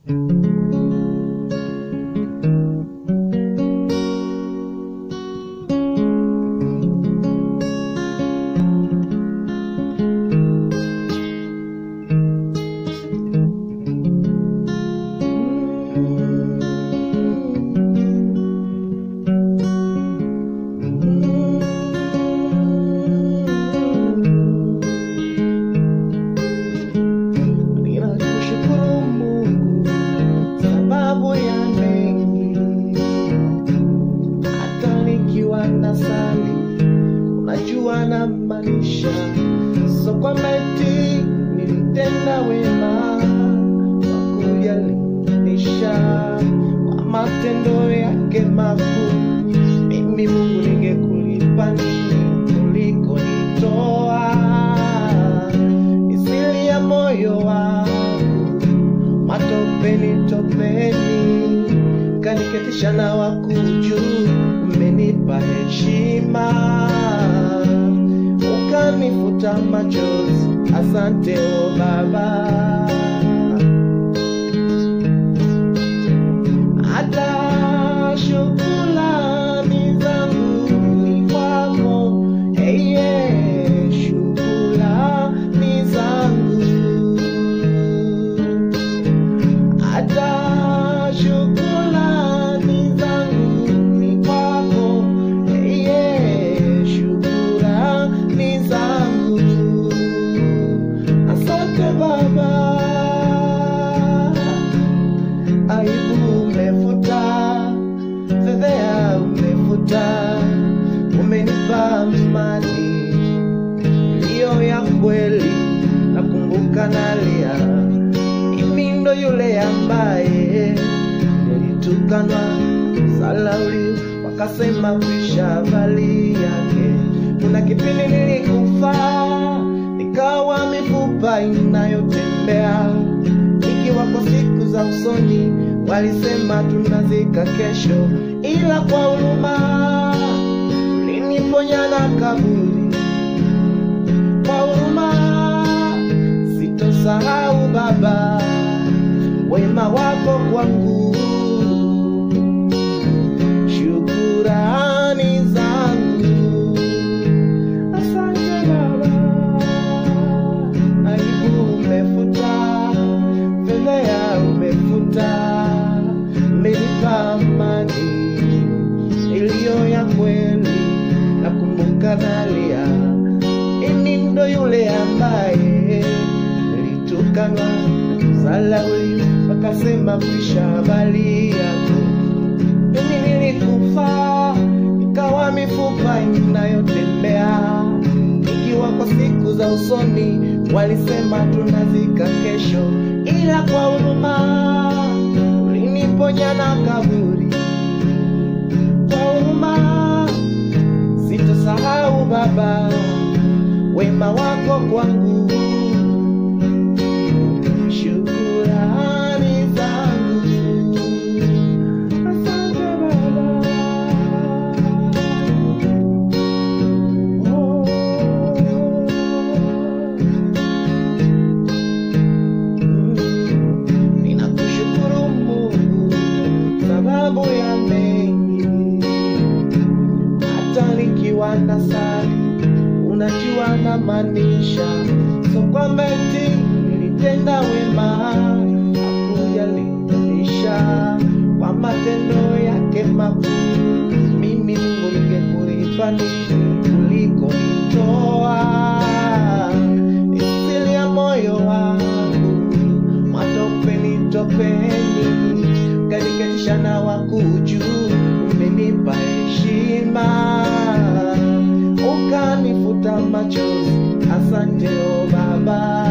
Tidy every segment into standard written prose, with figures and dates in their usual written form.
Unajua na manisha, so kwa meti nilitenda wema wakujalisha kwa matendo yake makuu. Mimi Mungu ningekulipa nini kuliko nitoa isili ya moyo wangu matopeni topeni, kaniketisha na wakuju. Umenipa heshima ukanifuta machozi, asante o Baba. Hata shukrani zangu ni kwako, shukrani zangu. Hata shukrani zangu ni kwako, shukrani zangu. Asante Baba, aibu umefuta, fedheha umefuta, umenipa amani iliyo ya kweli. Nakumbuka nalia, mimi ndo yule ambaye nilitukanwa, salauli wakasema kwisha habari yake. Kuna kipindi nilikufa, nikawa mifupa inayotembea, ikiwa kwa siku za usoni walisema tunazika kesho, ila kwa huruma uliniponya na kaburi. Kwa huruma sitosahau Baba wema wako kwangu, shukrani zangu. Asante Baba, aibu umefuta, fedheha umefuta, umenipa amani iliyo ya kweli. Nakumbuka nalia, mimi ndo yule ambaye nilitukanwa, salauli wakasema kwisha habari yako. Mimi nilikufa, nikawa mifupa inayotembea, ikiwa kwa siku za usoni walisema tunazika kesho, ila kwa huruma uliniponya na kaburi. Kwa huruma sitosahau Baba wema wako kwangu, shukrani zangu. Asante Baba, ninakushukuru Mungu sababu ya mengi, hata nikiwa nasali unajua na manisha, so kwamba eti nilitenda wema hakujalisha kwa matendo yake makuu. Mimi Mungu ningekulipa nini kuliko nitoa isili ya moyo wangu matopeni topeni, kaniketisha na wakuju. Umenipa heshima ukanifuta machozi, asante o Baba.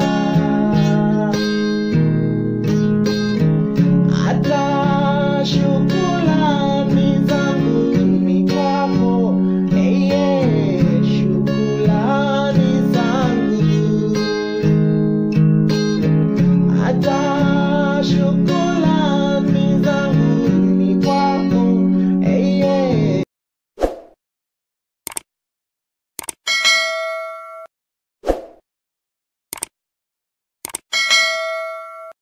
Hata shukrani zangu ni kwako, shukrani zangu. Hata